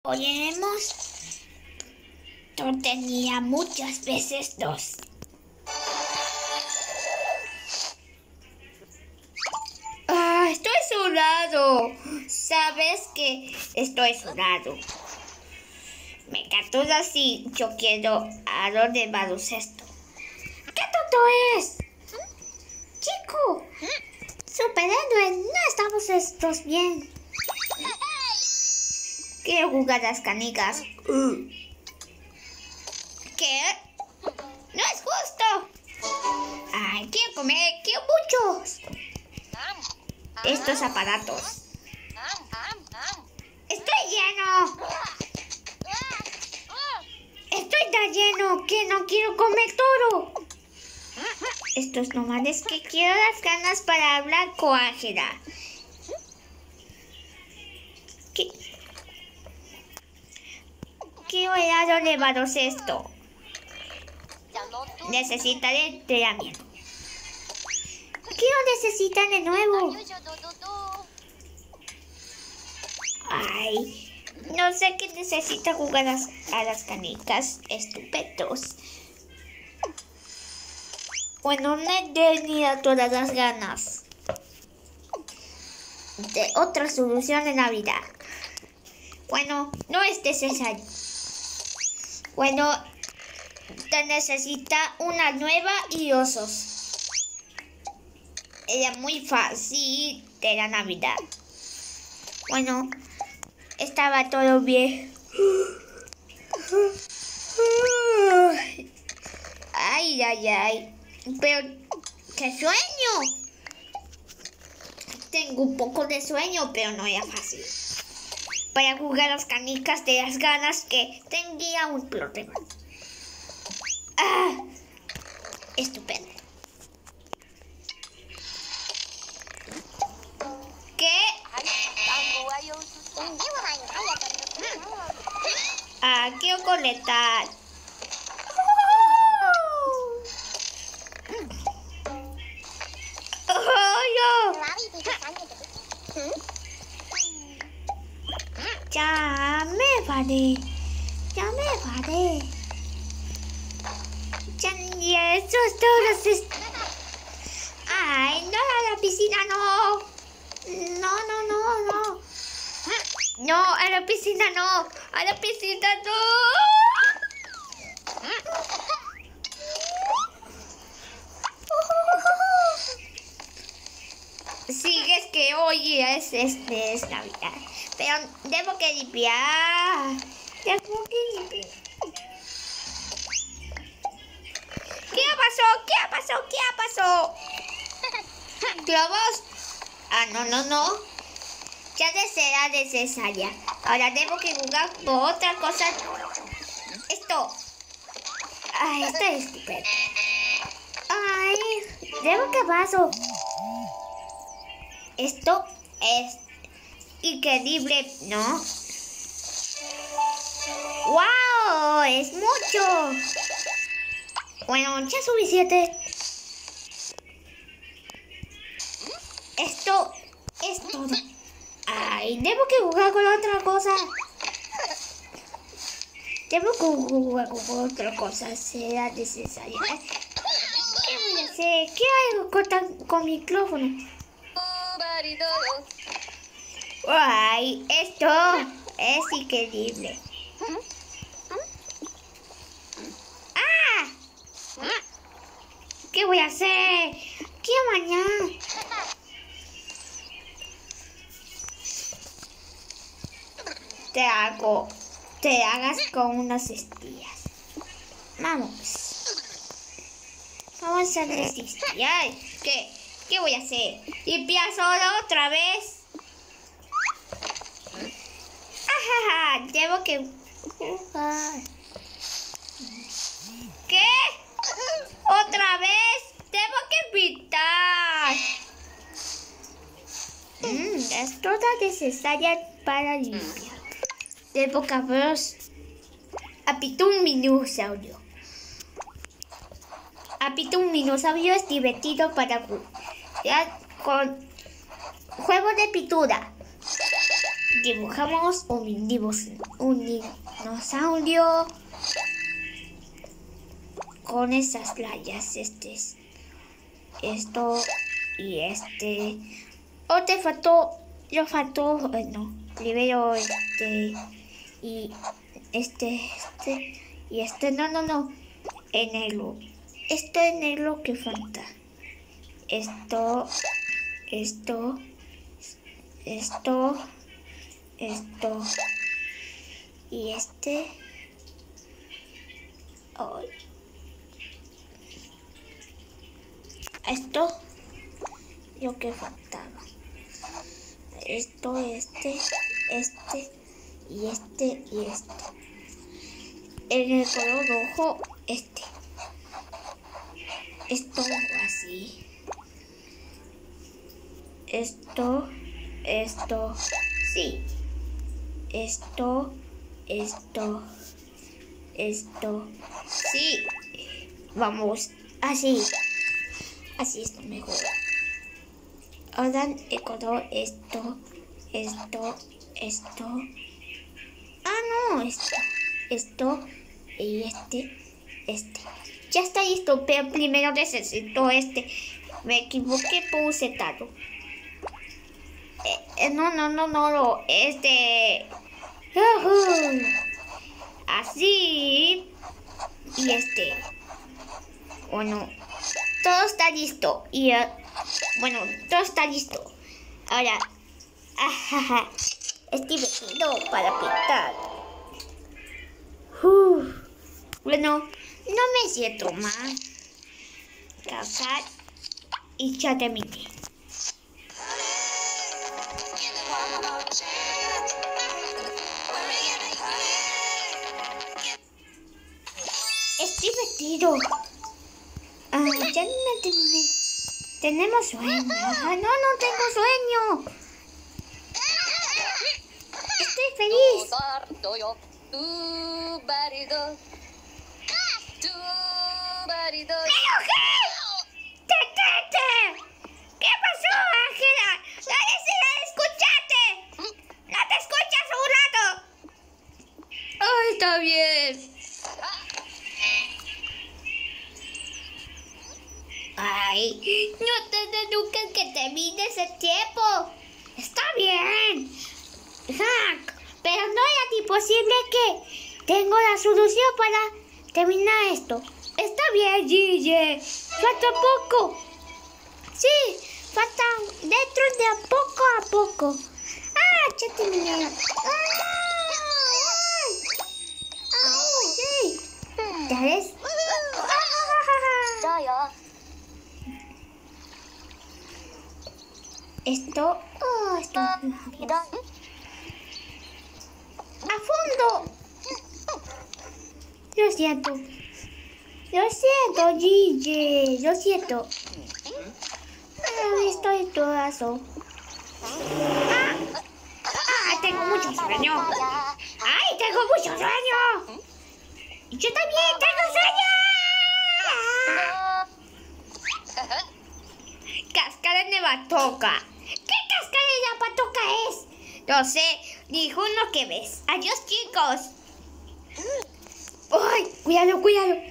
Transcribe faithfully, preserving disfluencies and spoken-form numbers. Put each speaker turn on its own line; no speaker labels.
Hoy hemos tenía muchas veces dos. Ah, estoy sudado. Sabes que estoy sudado. Me captura así. Yo quiero algo de baloncesto. ¿Qué tonto es? Chico, superhéroe, no estamos estos bien. Quiero jugar las canicas. ¿Qué? No es justo. Ay, quiero comer, quiero muchos. Estos aparatos. Estoy lleno. Estoy tan lleno que no quiero comer todo. Esto es nomás es que quiero las ganas para hablar con Ángela. ¿Qué? Quiero helado de baloncesto. Necesitaré entrenamiento. Quiero necesitar de nuevo. Ay, no sé qué necesita jugar a las, a las canicas. Estupendos. Bueno, no tenía todas las ganas de otra solución de Navidad. Bueno, no es necesario. Bueno, te necesita una nueva y osos. Era muy fácil de la Navidad. Bueno, estaba todo bien. Ay, ay, ay. Pero, ¡qué sueño! Tengo un poco de sueño, pero no era fácil. Para jugar las canicas de las ganas que tendría un problema. ¡Ah! Estupendo. ¿Qué? Ah, quiero conectar. ¡Oh, yo! Ya me paré. Ya me paré. Ya ni eso es todo. Es... Ay, no, a la piscina no. No, no, no, no. No, a la piscina no. A la piscina no. Sí, es que hoy es, este, es Navidad. Pero debo que limpiar. Debo que limpiar. ¿Qué pasó? ¿Qué pasó? ¿Qué pasó? ¿Globos? Ah, no, no, no. Ya de será necesaria. Ahora debo que jugar por otra cosa. Esto. Ay, esto es estúpido. Ay, debo que paso. Esto es increíble, ¿no? ¡Wow! ¡Es mucho! Bueno, ya es suficiente. Esto es todo. Ay, debo que jugar con otra cosa. Debo que jugar con otra cosa. Será necesario. ¿Qué voy a hacer? ¿Qué hago con, con micrófono? Ay, esto es increíble. ¡Ah! ¿Qué voy a hacer? ¿Qué mañana? Te hago, te hagas con unas espías. Vamos. Vamos a hacer espías. ¿Qué? ¿Qué voy a hacer? ¿Limpiar solo otra vez? Ajaja, debo que... ¿Qué? ¿Otra vez? Debo que pintar. Mm, es toda necesaria para limpiar. Debo que veros... Apito un dinosaurio. Apito un dinosaurio es divertido para jugar con juego de pintura. Dibujamos un, dibus- un dinosaurio con esas rayas. Este es esto y este. O te faltó, yo faltó, bueno, primero este y este, este y este, no, no, no, en negro. Esto es negro que falta. Esto, esto, esto, esto y este. Oh. Esto, lo que faltaba. Esto, este, este y este y este. En el color rojo, este. Esto así. Esto, esto, sí. Esto, esto, esto, sí. Vamos, así. Así está mejor. Ahora el color esto, esto, esto. Ah, no, esto, esto y este, este. Ya está listo, pero primero necesito este. Me equivoqué, puse taro. Eh, eh, no, no, no, no, no, este. Uh-huh. Así. Y este. Bueno, todo está listo. Y uh, bueno, todo está listo. Ahora, ajaja, estoy vestido para pintar. Uh, bueno, no me siento mal. Casar y ya terminé. Estoy vestido. Ah, ya no terminé. Tenemos sueño. Ah, no, no tengo sueño. Estoy feliz. ¡Me enojé! ¡Te, te, te! ¿Qué pasó, Ángela? ¡No deseas escucharte! ¡No te escuchas un rato! ¡Ay, está bien! ¡Ay! ¡No te nunca que termine ese tiempo! ¡Está bien! ¡Hank! Pero no era imposible que tengo la solución para terminar esto. Está bien, Gigi. Falta poco. Sí, falta dentro de a poco a poco. Ah, ya terminé. ¡Ay! ¡Ay! Sí. ¿Ya ves? Esto. Oh, esto. ¡A fondo! Lo siento. Lo siento, Gigi. Lo siento. Ah, estoy todazo. Ah, ah, tengo mucho sueño. ¡Ay, tengo mucho sueño! ¡Yo también tengo sueño! Cascada de Batoca. ¿Qué cascada de Batoca es? No sé, dijo uno que ves. Adiós, chicos. ¡Ay! Cuidado, cuidado.